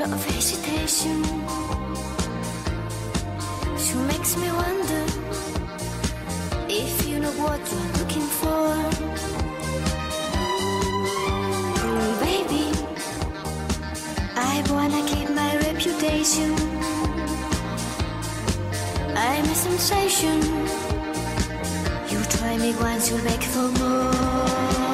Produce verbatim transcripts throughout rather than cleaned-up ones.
of hesitation. She makes me wonder if you know what you're looking for. Mm, baby, I wanna keep my reputation. I'm a sensation. You try me once, you'll beg for more.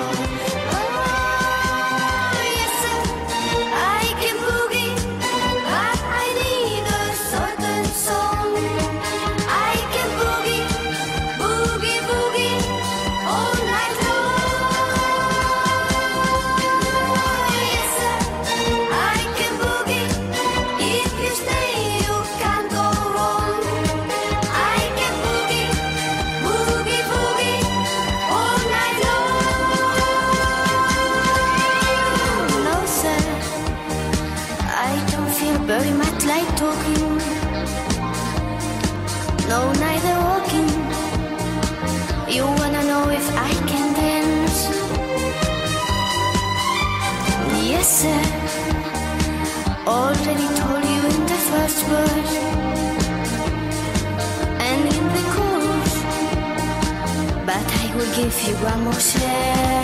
Very much like talking, no, neither walking. You wanna know if I can dance? Yes, sir, already told you in the first verse and in the chorus, but I will give you one more chance.